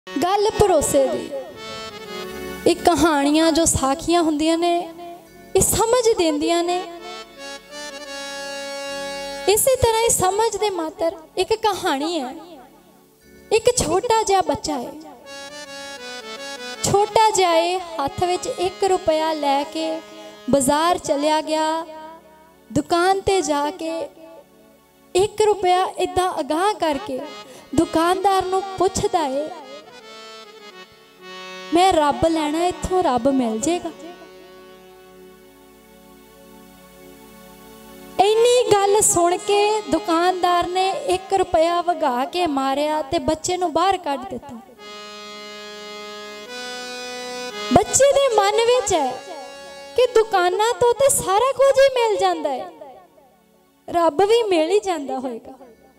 गल भरोसे दी। ये कहानियां जो साखियां हुंदियां ने ये समझ देंदियां ने। इसी तरह समझ दे मात्र एक कहानी है। एक छोटा जिहा बच्चा है, छोटा जिहा हाथ विच 1 रुपया लैके बाजार चलिया गया। दुकान ते जाके 1 रुपया इदा अगाह करके दुकानदार नूं पुछदा है, मैं रब लैना, इत्थों रब मिल जाएगा। इन्नी गल सुन के दुकानदार ने 1 रुपया वगा के मारिया ते बच्चे नूं बाहर कढ दिता। बच्चे दे मन विच है कि दुकानां तो ते सारा कुछ ही मिल जांदा है, रब भी मिल ही जांदा होएगा।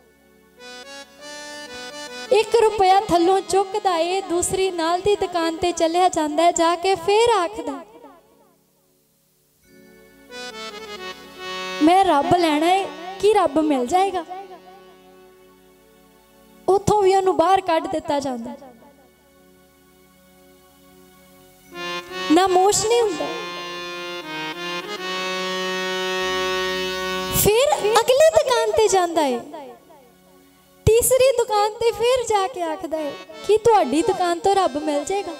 1 रुपया थल्लों चुकदा है, दूसरी नाल दी दुकान ते चलिया जांदा है। जाके फिर आखदा मैं रब लैना है, कि रब मिल जाएगा। उथों भी उन्होंने बाहर कढ दिता जांदा। ना मोश नहीं हुंदा। फिर अगली दुकान ते जांदा है, तीसरी दुकान ते फिर जाके आखदा है कि तुहाडी दुकान तो रब मिल जाएगा।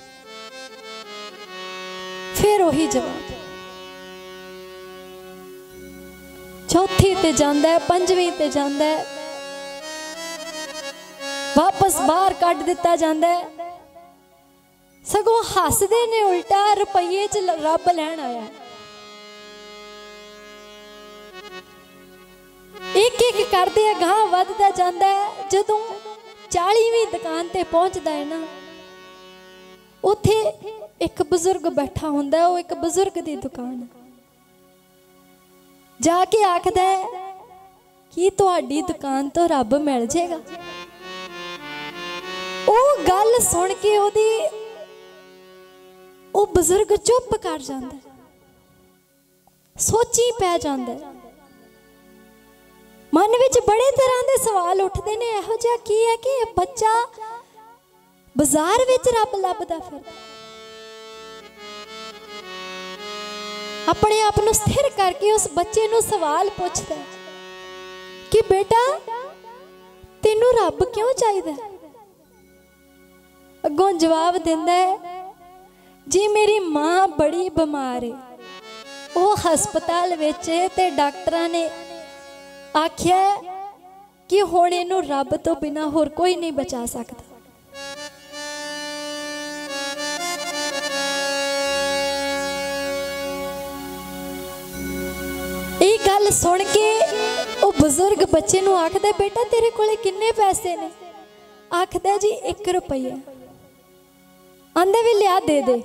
फिर वही जवाब। चौथी ते जांदा है, पंजवीं ते जांदा है, वापस बाहर कढ दिता जांदा है। सगों हसदे ने उल्टा, रुपये च रब लैण आया। एक एक करदे अगाह वधदा जांदा है। जदों 40वीं दुकान ते पहुंचदा है ना, उत्थे एक बुजुर्ग बैठा हुंदा है। वो एक बुजुर्ग दी दुकान है। जाके आखदा है कि तुहाडी दुकान तो रब मिल जाएगा। ओ गल सुन के ओदी ओ बुजुर्ग चुप कर जांदा है, सोची पै जांदा है। मन विच बड़े तरह के सवाल उठते ने, इहो जिहा की है कि बच्चा बाजार विच रब लभदा फिरदा। अपने आप नूं स्थिर करके उस बच्चे नूं सवाल पूछदा कि बेटा तेनू रब क्यों चाहिदा? अगों जवाब दिंदा है, जी मेरी मां बड़ी बीमार है, वो हस्पताल विच है ते डॉक्टरां ने आख्या कि हुण इहनूं रब तो बिना होर कोई नहीं बचा सकता। ये गल सुन के वो बुजुर्ग बच्चे नूं आखदा, बेटा तेरे कोले किन्ने पैसे ने? आखदा जी 1 रुपया। आंदे भी लिया दे दे,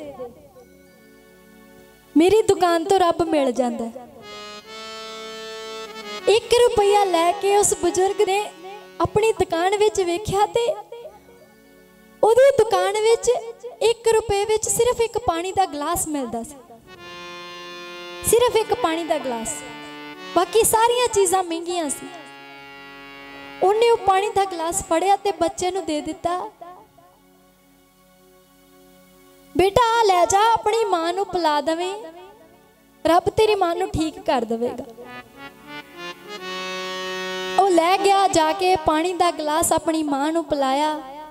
मेरी दुकान तो रब मिल जांदा है। 1 रुपया लैके उस बुजुर्ग ने अपनी दुकान विच वेख्या ते ओदी दुकान विच 1 रुपये विच सिर्फ एक पानी दा गिलास मिलदा सी। सिर्फ एक पानी दा गिलास, बाकी सारियां चीज़ां महंगियां सी। उन्हें वो पानी दा गिलास फड़िया ते बच्चे नूं दे दिता। बेटा आ लै जा, अपनी मां नूं पिला दवें, रब तेरी मां नूं ठीक कर देवेगा। वो लै गया, जाके पानी दा गिलास अपनी मां नूं पिलाया।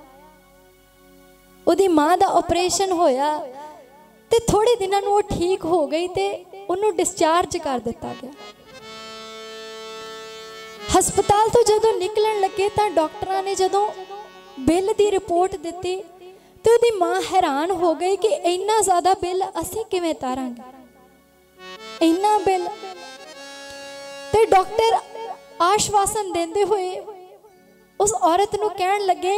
उहदी मां दा ऑपरेशन होया ते थोड़े दिनां नूं वो ठीक हो गई ते उन्होंने डिस्चार्ज कर दिता गया। हस्पताल तो जदों निकलन लगे तो डॉक्टरां ने जदों बिल दी रिपोर्ट दिती तो उहदी मां हैरान हो गई कि इन्ना ज़्यादा बिल असीं किवें तारांगे, इन्ना बिल। ते डॉक्टर आश्वासन देंदे हुए उस औरत नूं कहण लगे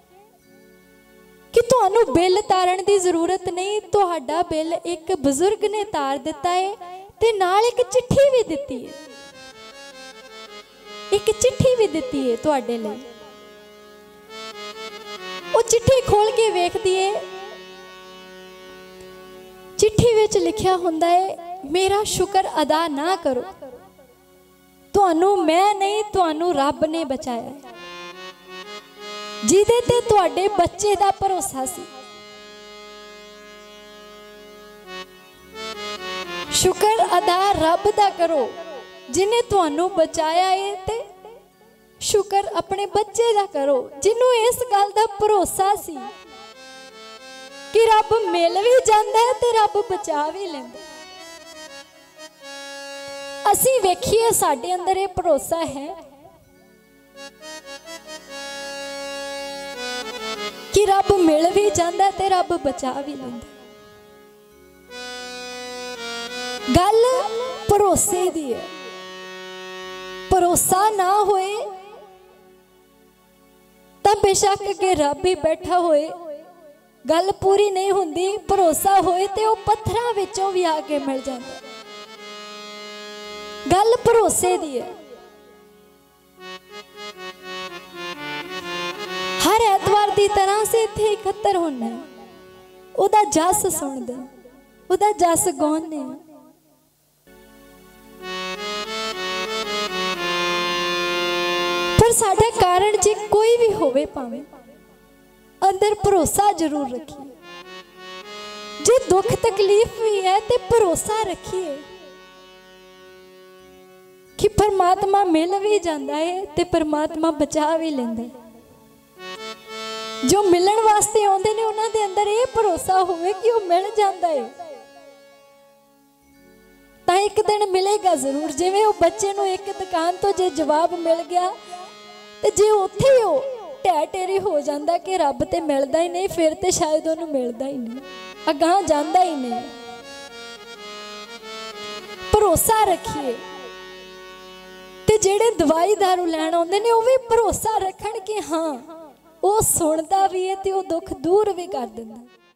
कि तुहानू बिल तारन की जरूरत नहीं, तुहाडा बिल एक बुजुर्ग ने तार दिता है ते नाल एक चिट्ठी भी दिती है, एक चिट्ठी भी दिती है तुहाडे लई। वो चिट्ठी खोल के वेखदी है, चिट्ठी विच लिखिया हुंदा है, मेरा शुक्र अदा ना करो, तुहानू मैं नहीं तुहानू रब ने बचाया है। जिहदे ते तुहाडे बच्चे दा भरोसा सी। शुक्र अदा रब दा करो जिन्हें तुहानू बचाया है, ते शुक्र अपने बच्चे दा करो जिन्हों इस गल दा भरोसा सी कि रब मिल भी जांदा है ते रब बचा भी लैंदा। असीं वेखिए साडे अंदर ये भरोसा है कि रब मिल भी जांदा है ते रब बचा भी लैंदा। गल भरोसे दी है। भरोसा ना होए तो बेशक के रब ही बैठा होए गल पूरी नहीं हुंदी। भरोसा होए तो पत्थरां विचों भी आके मिल जाता। गल भरोसे दी है। हर ऐतवार की तरह से इत्थे इकट्ठे होना, उहदा जस सुनदे, उहदा जस गाउने। पर साडा कारण जे कोई भी होवे पावे अंदर भरोसा जरूर रखिए। जे दुख तकलीफ भी है तो भरोसा रखिए कि परमात्मा मिल भी जाता है तो परमात्मा बचा भी लेंदा है। जो मिलन वास्ते आउंदे ने उन्हां दे अंदर ये भरोसा होवे कि वो मिल जाता है तो एक दिन मिलेगा जरूर। जिवें वो बच्चे नूं एक दुकान तो जे जवाब मिल गया तो जे उत्थे ही वो ढै ढेरी हो जाता कि रब ते मिलदा ही नहीं, फिर तो शायद उन्होंने मिलदा ही नहीं, अगां जांदा ही नहीं। भरोसा रखिए। ते जेड़े दवाई दारू लैण आउंदे ने वो भी भरोसा रखण कि हाँ वो सुनदा भी है ते वो दुख दूर भी कर दिंदा।